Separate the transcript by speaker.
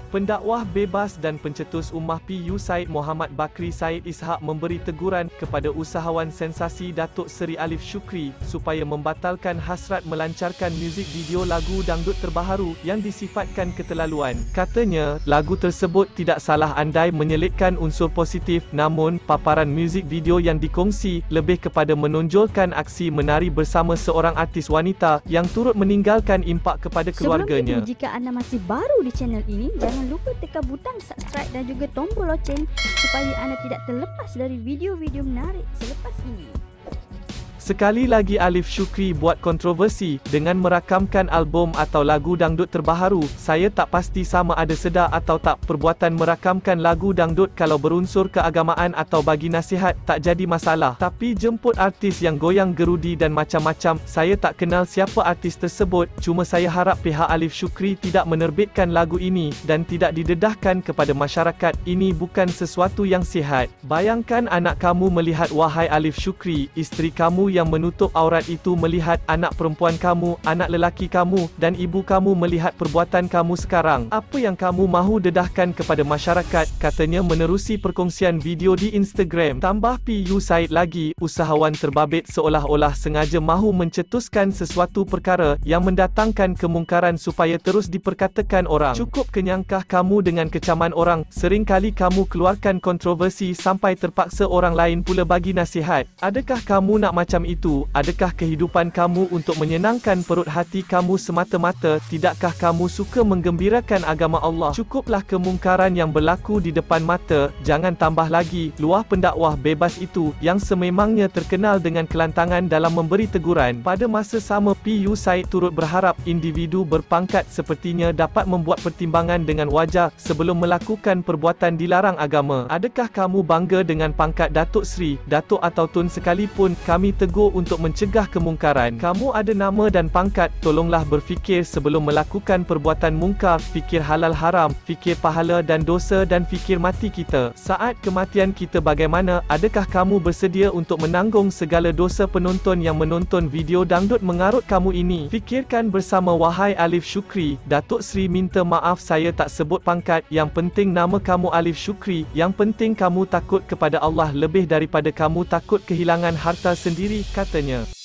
Speaker 1: Pendakwah bebas dan pencetus Ummah PU Syed Muhammad Bakri Syed Ishak memberi teguran kepada usahawan sensasi Datuk Seri Alif Shukri supaya membatalkan hasrat melancarkan muzik video lagu dangdut terbaharu yang disifatkan keterlaluan. Katanya, lagu tersebut tidak salah andai menyelitkan unsur positif, namun paparan muzik video yang dikongsi lebih kepada menonjolkan aksi menari bersama seorang artis wanita yang turut meninggalkan impak kepada keluarganya.
Speaker 2: Sebelum itu, jika anda masih baru di channel ini, jangan lupa tekan butang subscribe dan juga tombol loceng supaya anda tidak terlepas dari video-video menarik selepas ini.
Speaker 1: Sekali lagi Alif Shukri buat kontroversi dengan merakamkan album atau lagu dangdut terbaharu. Saya tak pasti sama ada sedar atau tak perbuatan merakamkan lagu dangdut kalau berunsur keagamaan atau bagi nasihat tak jadi masalah. Tapi jemput artis yang goyang gerudi dan macam-macam, saya tak kenal siapa artis tersebut. Cuma saya harap pihak Alif Shukri tidak menerbitkan lagu ini dan tidak didedahkan kepada masyarakat. Ini bukan sesuatu yang sihat. Bayangkan anak kamu melihat wahai Alif Shukri, isteri kamu yang menutup aurat itu melihat, anak perempuan kamu, anak lelaki kamu, dan ibu kamu melihat perbuatan kamu sekarang. Apa yang kamu mahu dedahkan kepada masyarakat? Katanya menerusi perkongsian video di Instagram. Tambah PU Syed lagi, usahawan terbabit seolah-olah sengaja mahu mencetuskan sesuatu perkara yang mendatangkan kemungkaran supaya terus diperkatakan orang. Cukup kenyangkah kamu dengan kecaman orang? Seringkali kamu keluarkan kontroversi sampai terpaksa orang lain pula bagi nasihat. Adakah kamu nak macam itu? Adakah kehidupan kamu untuk menyenangkan perut hati kamu semata-mata? Tidakkah kamu suka menggembirakan agama Allah? Cukuplah kemungkaran yang berlaku di depan mata, jangan tambah lagi. Luah pendakwah bebas itu, yang sememangnya terkenal dengan kelantangan dalam memberi teguran. Pada masa sama PU Syed turut berharap individu berpangkat sepertinya dapat membuat pertimbangan dengan wajar sebelum melakukan perbuatan dilarang agama. Adakah kamu bangga dengan pangkat Datuk Seri, Datuk atau Tun sekalipun? Kami tegur untuk mencegah kemungkaran. Kamu ada nama dan pangkat, tolonglah berfikir sebelum melakukan perbuatan mungkar, fikir halal haram, fikir pahala dan dosa dan fikir mati kita. Saat kematian kita bagaimana? Adakah kamu bersedia untuk menanggung segala dosa penonton yang menonton video dangdut mengarut kamu ini? Fikirkan bersama wahai Alif Shukri. Datuk Seri minta maaf saya tak sebut pangkat, yang penting nama kamu Alif Shukri, yang penting kamu takut kepada Allah lebih daripada kamu takut kehilangan harta sendiri, katanya.